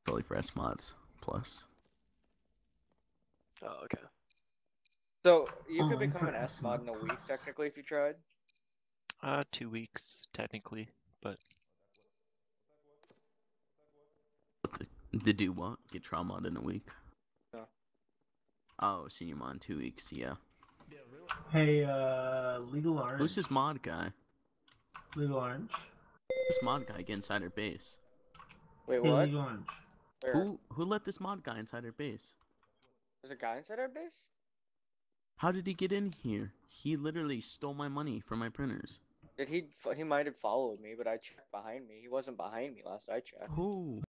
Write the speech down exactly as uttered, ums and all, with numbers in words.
Only for S mods plus. Oh, okay. So you could Only become for an S mod in a week, S-Mod plus. technically, if you tried. Uh, two weeks technically, but To do what? Get trial mod in a week? No. Oh, senior mod in two weeks, yeah. Hey, uh, Legal Orange. Who's this mod guy? Legal Orange. This mod guy get inside our base. Wait, Hey, what? Legal Orange. Where? Who who let this mod guy inside our base? There's a guy inside our base? How did he get in here? He literally stole my money from my printers. Did he? He might have followed me, but I checked behind me. He wasn't behind me last I checked. Who?